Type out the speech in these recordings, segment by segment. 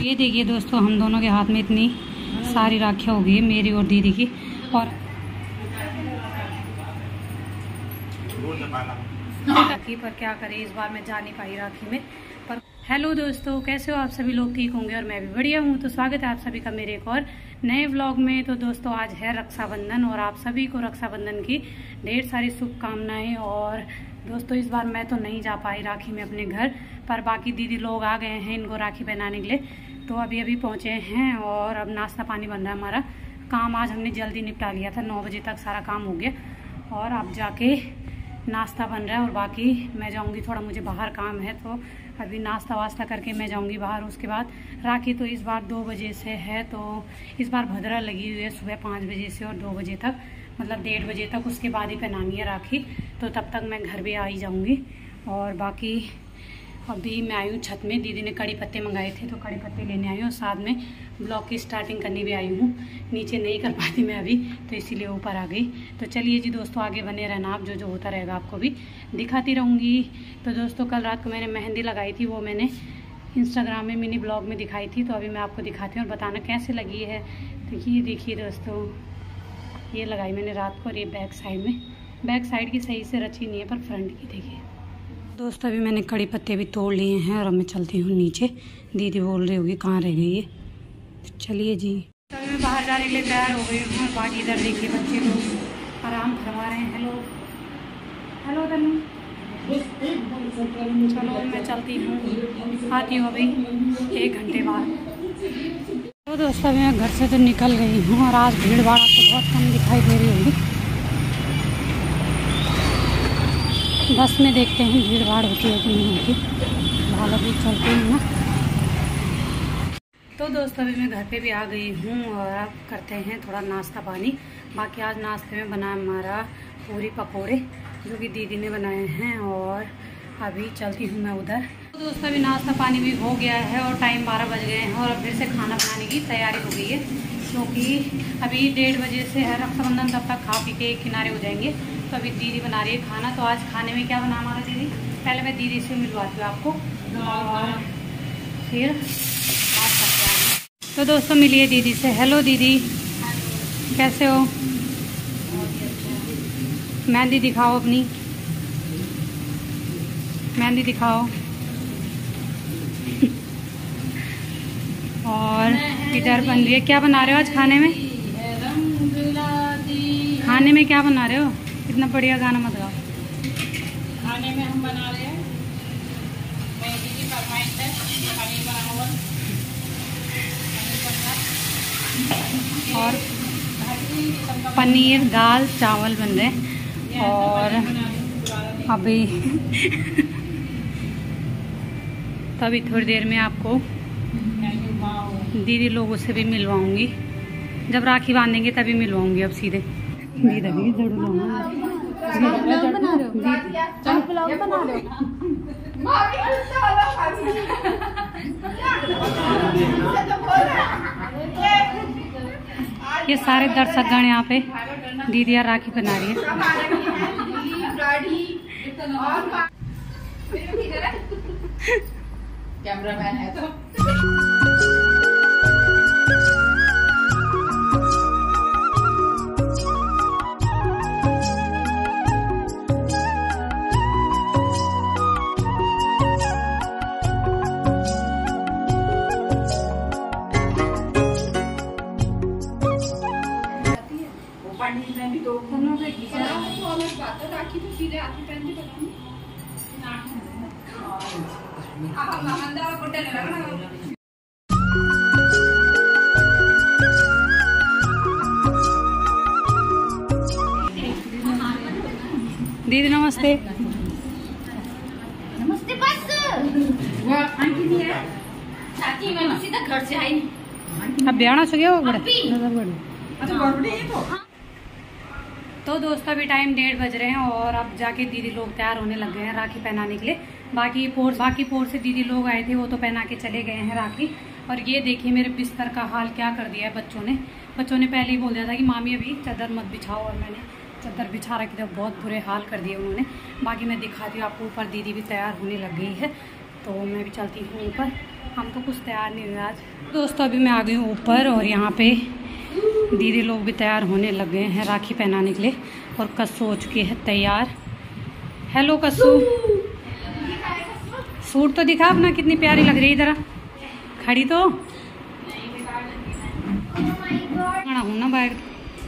ये देखिए दोस्तों, हम दोनों के हाथ में इतनी सारी राखियाँ हो गई, मेरी और दीदी की। और राखी पर क्या करें, इस बार मैं जा नहीं पाई राखी में। पर हेलो दोस्तों, कैसे हो आप सभी लोग? ठीक होंगे और मैं भी बढ़िया हूँ। तो स्वागत है आप सभी का मेरे एक और नए व्लॉग में। तो दोस्तों, आज है रक्षाबंधन और आप सभी को रक्षाबंधन की ढेर सारी शुभकामनाएं। और दोस्तों, इस बार मैं तो नहीं जा पाई राखी में अपने घर, पर बाकी दीदी लोग आ गए हैं इनको राखी पहनाने के लिए। तो अभी अभी पहुँचे हैं और अब नाश्ता पानी बन रहा है हमारा। काम आज हमने जल्दी निपटा लिया था, 9 बजे तक सारा काम हो गया और अब जाके नाश्ता बन रहा है। और बाकी मैं जाऊंगी, थोड़ा मुझे बाहर काम है तो अभी नाश्ता वास्ता करके मैं जाऊंगी बाहर। उसके बाद राखी तो इस बार 2 बजे से है, तो इस बार भद्रा लगी हुई है सुबह 5 बजे से और 2 बजे तक, मतलब 1:30 बजे तक। उसके बाद ही पहनानी है राखी, तो तब तक मैं घर भी आ ही जाऊँगी। और बाकी अभी मैं आई हूँ छत में, दीदी ने कड़ी पत्ते मंगाए थे तो कड़ी पत्ते लेने आई हूँ। साथ में ब्लॉग की स्टार्टिंग करने भी आई हूँ, नीचे नहीं कर पाती मैं अभी, तो इसीलिए ऊपर आ गई। तो चलिए जी दोस्तों, आगे बने रहना आप, जो जो होता रहेगा आपको भी दिखाती रहूँगी। तो दोस्तों, कल रात को मैंने मेहंदी लगाई थी, वो मैंने इंस्टाग्राम में मिनी ब्लॉग में दिखाई थी, तो अभी मैं आपको दिखाती हूँ और बताना कैसे लगी है। तो ये देखिए दोस्तों, ये लगाई मैंने रात को। और ये बैक साइड में, बैक साइड की सही से रची नहीं है पर फ्रंट की देखिए। दोस्तों, अभी मैंने कड़ी पत्ते भी तोड़ लिए हैं और अब मैं चलती हूँ नीचे। दीदी बोल रही होगी कहाँ रह गई है। तो चलिए जी, तो मैं बाहर जाने के लिए तैयार हो गई हूँ। बाकी इधर देखिए बच्चे लोग आराम फरमा रहे हैं। हेलो हेलो तनु, चलो मैं चलती हूँ, आती हूँ अभी 1 घंटे बाद। तो दोस्तों, अभी मैं घर से तो निकल गई हूँ और आज भीड़ भाड़ आपको बहुत कम दिखाई दे रही होगी। बस में देखते हैं भीड़ भाड़ होती है कि नहीं होती, फिलहाल अभी चलते हैं ना। तो दोस्तों, अभी मैं घर पे भी आ गई हूँ और अब करते हैं थोड़ा नाश्ता पानी। बाकी आज नाश्ते में बना हमारा पूरी पकोड़े, जो कि दीदी ने बनाए हैं। और अभी चलती हूँ मैं उधर। तो दोस्तों, अभी नाश्ता पानी भी हो गया है और टाइम 12 बज गए हैं और अब फिर से खाना बनाने की तैयारी हो गई है, क्योंकि अभी 1:30 बजे से है रक्षाबंधन, तब तक खा पी के किनारे हो जाएंगे। तो अभी दीदी बना रही है खाना। तो आज खाने में क्या बना हमारा दीदी, पहले मैं दीदी से मिलवाती हूँ आपको और फिर बात करते हैं। तो दोस्तों, मिलिए दीदी से। हेलो दीदी, कैसे हो? मेहंदी दिखाओ अपनी, मेहंदी दिखाओ। और इधर बन रही है, क्या बना रहे हो आज खाने में? खाने में क्या बना रहे हो? इतना बढ़िया गाना मत गाओ। खाने में हम बना रहे हैं मैगी की फरमाइश है, पनीर बना हुआ, और पनीर दाल चावल बन रहे हैं। और अभी तभी थोड़ी देर में आपको दीदी लोगों से भी मिलवाऊंगी, जब राखी बांधेंगे तभी मिलवाऊंगी। अब सीधे दीदी ये सारे दर्शकगण यहाँ पे दीदिया राखी बना रही है। कैमरामैन है तो राखी तो सीधे आती पहन के दीदी नमस्ते। नमस्ते। बस वो आंटी नहीं है, चाची मैं सीधा घर से आई। अब ब्याह हो गया वो तो दोस्तों, अभी टाइम 1:30 बज रहे हैं और अब जाके दीदी लोग तैयार होने लग गए हैं राखी पहनाने के लिए। बाकी पोर से दीदी लोग आए थे, वो तो पहना के चले गए हैं राखी। और ये देखिए मेरे बिस्तर का हाल क्या कर दिया है बच्चों ने पहले ही बोल दिया था कि मामी अभी चादर मत बिछाओ, और मैंने चादर बिछा रखी थी, बहुत बुरे हाल कर दिए उन्होंने। बाकी मैं दिखाती हूँ आपको, ऊपर दीदी भी तैयार होने लग गई है, तो मैं भी चलती हूँ ऊपर हम तो कुछ तैयार नहीं हुए आज। दोस्तों अभी मैं आ गई हूँ ऊपर और यहाँ पे दीदी लोग भी तैयार होने लग गए हैं राखी पहनाने के लिए। और कस्सू हो चुकी है तैयार। हेलो कस्सू, सूट तो दिखा अपना, कितनी प्यारी लग रही है। इधर खड़ी तो हूँ ना बैग।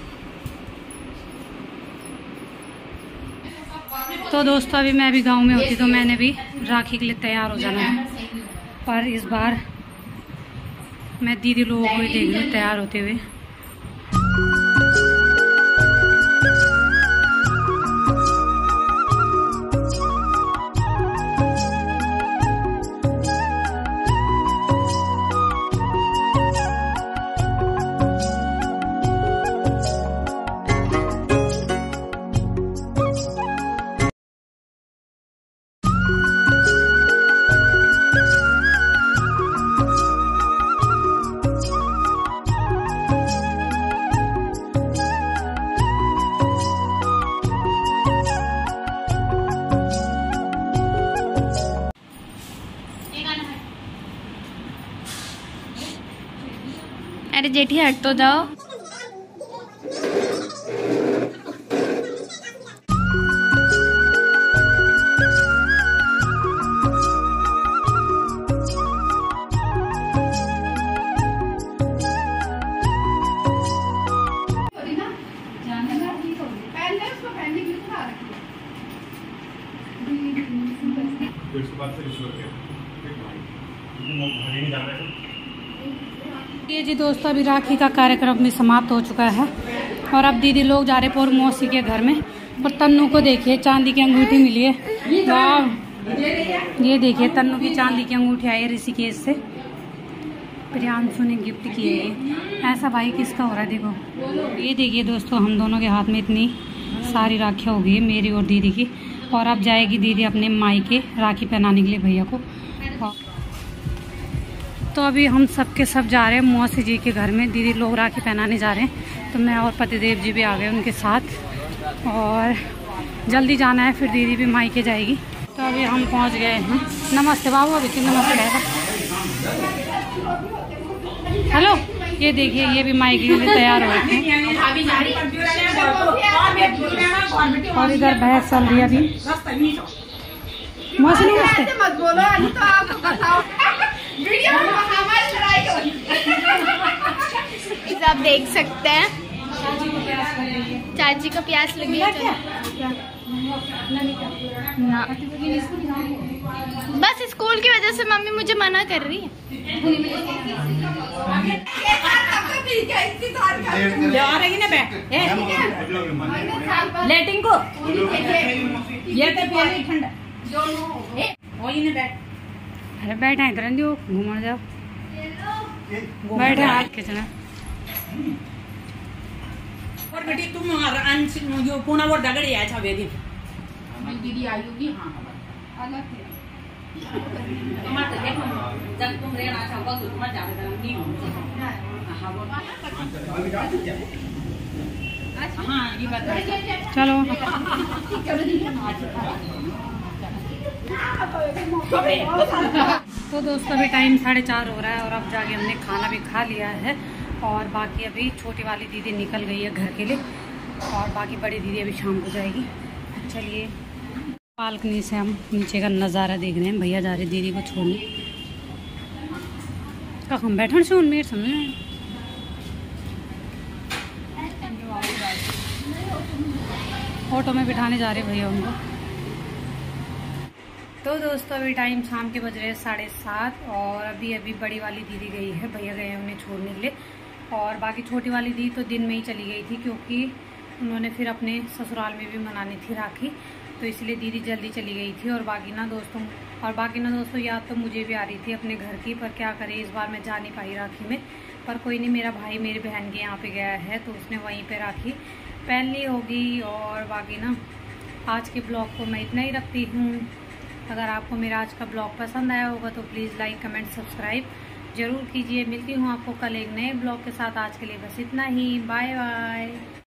तो दोस्तों अभी मैं भी गांव में होती तो मैंने भी राखी के लिए तैयार हो जाना है, पर इस बार मैं दीदी लोगों को ही देख रही हूँ तैयार होते हुए। अरे जेठी हट तो जाओ। ये जी दोस्तों अभी राखी का कार्यक्रम भी समाप्त हो चुका है और अब दीदी लोग जा रहे पोर मौसी के घर में। और तन्नू को देखिए चांदी की अंगूठी मिली है। वाह, ये देखिए तन्नू की चांदी की अंगूठी आई है ऋषिकेश से, प्रियांशु ने गिफ्ट की है। ऐसा भाई किसका हो रहा है देखो। ये देखिए दोस्तों हम दोनों के हाथ में इतनी सारी राखियाँ हो गई है, मेरी और दीदी की। और अब जाएगी दीदी अपने मायके राखी पहनाने के लिए भैया को। तो अभी हम सब के सब जा रहे हैं मौसी जी के घर में, दीदी लोग राखी पहनाने जा रहे हैं। तो मैं और पतिदेव जी भी आ गए उनके साथ और जल्दी जाना है, फिर दीदी भी मायके जाएगी। तो अभी हम पहुंच गए हैं। नमस्ते बाबू, अभी की नमस्ते है। हेलो, ये देखिए ये भी मायके के लिए तैयार हो रहे हैं और इधर बहस चल रही है अभी। मौसी नमस्ते। आप देख सकते हैं चाची को प्यास लगी है ना। बस स्कूल की वजह से मम्मी मुझे मना कर रही है। जा रही ना लेटिंग को ये तो पहले ठंडा अरे बैठे हैं करन दियो घूमने जाओ, बैठे हाथ के चना। और बेटी तुम यो पुना वो डगड़ी आया था वेदी दीदी आई होगी। हां अलग है टमाटर देखो जब तुम रहना था वो तुम जा रहे नहीं हो। हां ये बात चलो। तो दोस्तों अभी टाइम 4:30 हो रहा है और अब जाके हमने खाना भी खा लिया है और बाकी अभी छोटी वाली दीदी निकल गई है घर के लिए और बाकी बड़ी दीदी अभी शाम को जाएगी। चलिए बालकनी से हम नीचे का नज़ारा देख रहे हैं। भैया जा रहे दीदी को छोड़ने। कहाँ हम बैठन से उनमें समझ में ऑटो में बिठाने जा रहे भैया उनको। तो दोस्तों अभी टाइम शाम के बज रहे हैं 7:30 और अभी बड़ी वाली दीदी गई है, भैया गए हैं उन्हें छोड़ने के लिए। और बाकी छोटी वाली दीदी तो दिन में ही चली गई थी क्योंकि उन्होंने फिर अपने ससुराल में भी मनानी थी राखी, तो इसलिए दीदी जल्दी चली गई थी। और बाकी ना दोस्तों याद तो मुझे भी आ रही थी अपने घर की, पर क्या करें इस बार मैं जा नहीं पाई राखी में। पर कोई नहीं, मेरा भाई मेरी बहन के यहाँ पे गया है तो उसने वहीं पे राखी पहन ली होगी। और बाकी ना आज के ब्लॉग को मैं इतना ही रखती हूँ। अगर आपको मेरा आज का ब्लॉग पसंद आया होगा तो प्लीज़ लाइक कमेंट सब्सक्राइब जरूर कीजिए। मिलती हूँ आपको कल एक नए ब्लॉग के साथ। आज के लिए बस इतना ही, बाय बाय।